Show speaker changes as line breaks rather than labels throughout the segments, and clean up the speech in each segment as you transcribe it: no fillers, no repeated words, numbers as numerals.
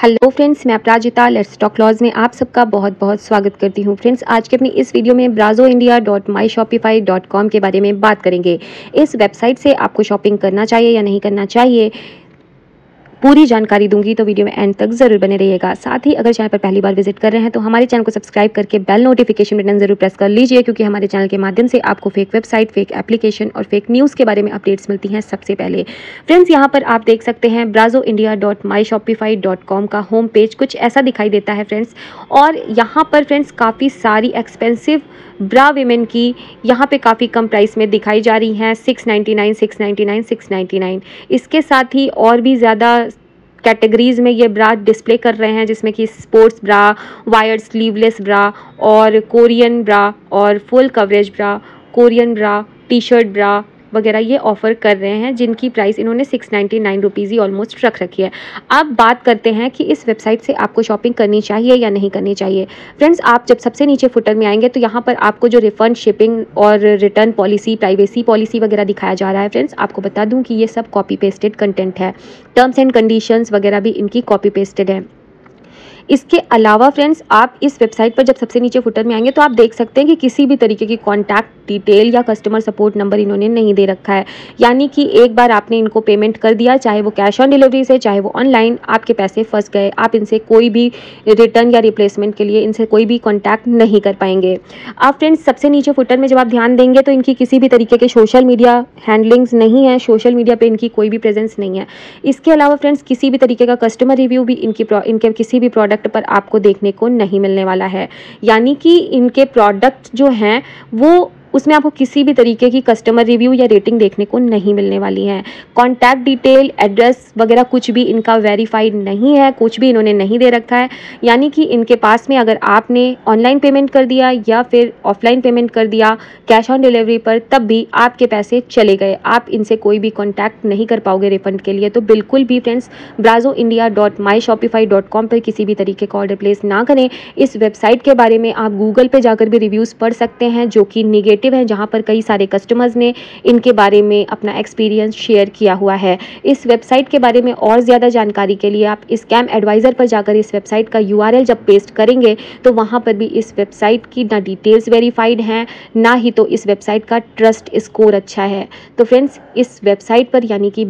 Hello friends, मैं अपराजिता let's talk laws में आप सबका बहुत बहुत स्वागत करती हूं। फ्रेंड्स, आज के अपनी इस वीडियो में brazoindia.myshopify.com के बारे में बात करेंगे। इस वेबसाइट से आपको शॉपिंग करना चाहिए या नहीं करना चाहिए, पूरी जानकारी दूंगी, तो वीडियो में एंड तक जरूर बने रहिएगा। साथ ही अगर चैनल पर पहली बार विजिट कर रहे हैं तो हमारे चैनल को सब्सक्राइब करके बेल नोटिफिकेशन बटन जरूर प्रेस कर लीजिए, क्योंकि हमारे चैनल के माध्यम से आपको फेक वेबसाइट, फेक एप्लीकेशन और फेक न्यूज़ के बारे में अपडेट्स मिलती हैं सबसे पहले। फ्रेंड्स, यहाँ पर आप देख सकते हैं brazoindia.myshopify.com का होम पेज कुछ ऐसा दिखाई देता है फ्रेंड्स। और यहाँ पर फ्रेंड्स काफ़ी सारी एक्सपेंसिव ब्रा विमेन की यहाँ पे काफ़ी कम प्राइस में दिखाई जा रही हैं, 699, 699, 699। इसके साथ ही और भी ज़्यादा कैटेगरीज़ में ये ब्रा डिस्प्ले कर रहे हैं, जिसमें कि sports bra, wired sleeveless bra और कोरियन ब्रा और full coverage bra, Korean bra, T shirt bra वगैरह ये ऑफ़र कर रहे हैं, जिनकी प्राइस इन्होंने 699 रुपीज़ ही ऑलमोस्ट रख रखी है। अब बात करते हैं कि इस वेबसाइट से आपको शॉपिंग करनी चाहिए या नहीं करनी चाहिए। फ्रेंड्स, आप जब सबसे नीचे फुटर में आएंगे तो यहाँ पर आपको जो रिफ़ंड, शिपिंग और रिटर्न पॉलिसी, प्राइवेसी पॉलिसी वगैरह दिखाया जा रहा है। फ्रेंड्स, आपको बता दूँ कि ये सब कॉपी पेस्टेड कंटेंट है, टर्म्स एंड कंडीशंस वगैरह भी इनकी कॉपी पेस्टेड है। इसके अलावा फ्रेंड्स, आप इस वेबसाइट पर जब सबसे नीचे फुटर में आएंगे तो आप देख सकते हैं कि किसी भी तरीके की कॉन्टैक्ट डिटेल या कस्टमर सपोर्ट नंबर इन्होंने नहीं दे रखा है। यानी कि एक बार आपने इनको पेमेंट कर दिया, चाहे वो कैश ऑन डिलीवरी से, चाहे वो ऑनलाइन, आपके पैसे फंस गए। आप इनसे कोई भी रिटर्न या रिप्लेसमेंट के लिए इनसे कोई भी कॉन्टैक्ट नहीं कर पाएंगे। आप फ्रेंड्स सबसे नीचे फुटर में जब आप ध्यान देंगे तो इनकी किसी भी तरीके के सोशल मीडिया हैंडलिंग्स नहीं है, सोशल मीडिया पर इनकी कोई भी प्रेजेंस नहीं है। इसके अलावा फ्रेंड्स किसी भी तरीके का कस्टमर रिव्यू भी इनके किसी भी प्रोडक्ट पर आपको देखने को नहीं मिलने वाला है। यानी कि इनके प्रोडक्ट जो हैं वो उसमें आपको किसी भी तरीके की कस्टमर रिव्यू या रेटिंग देखने को नहीं मिलने वाली है। कॉन्टैक्ट डिटेल, एड्रेस वगैरह कुछ भी इनका वेरीफाइड नहीं है, कुछ भी इन्होंने नहीं दे रखा है। यानी कि इनके पास में अगर आपने ऑनलाइन पेमेंट कर दिया या फिर ऑफलाइन पेमेंट कर दिया कैश ऑन डिलीवरी पर, तब भी आपके पैसे चले गए। आप इनसे कोई भी कॉन्टैक्ट नहीं कर पाओगे रिफंड के लिए। तो बिल्कुल भी फ्रेंड्स brazoindia.myshopify.com पर किसी भी तरीके का ऑर्डर प्लेस ना करें। इस वेबसाइट के बारे में आप गूगल पे जाकर भी रिव्यूज़ पढ़ सकते हैं, जो कि निगेटिव है, जहां पर कई सारे कस्टमर्स ने इनके बारे में अपना एक्सपीरियंस शेयर किया हुआ है। इस वेबसाइट के बारे में और ज़्यादा जानकारी के लिए आप स्कैम एडवाइज़र पर जाकर इस वेबसाइट का URL जब पेस्ट करेंगे तो वहां पर भी इस वेबसाइट की ना डिटेल्स वेरीफाइड हैं, ना ही तो इस वेबसाइट का ट्रस्ट स्कोर अच्छा है। तो फ्रेंड्स, इस वेबसाइट पर यानी कि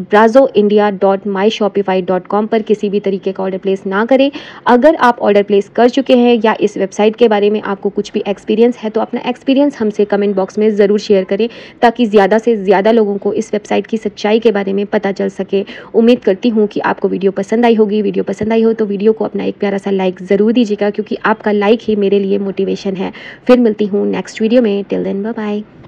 brazoindia.myshopify.com पर किसी भी तरीके का ऑर्डर प्लेस ना करें। अगर आप ऑर्डर प्लेस कर चुके हैं या इस वेबसाइट के बारे में आपको कुछ भी एक्सपीरियंस है तो अपना एक्सपीरियंस हमसे कमेंट बॉक्स में ज़रूर शेयर करें, ताकि ज़्यादा से ज़्यादा लोगों को इस वेबसाइट की सच्चाई के बारे में पता चल सके। उम्मीद करती हूँ कि आपको वीडियो पसंद आई होगी। वीडियो पसंद आई हो तो वीडियो को अपना एक प्यारा सा लाइक ज़रूर दीजिएगा, क्योंकि आपका लाइक ही मेरे लिए मोटिवेशन है। फिर मिलती हूँ नेक्स्ट वीडियो में। Till then bye bye.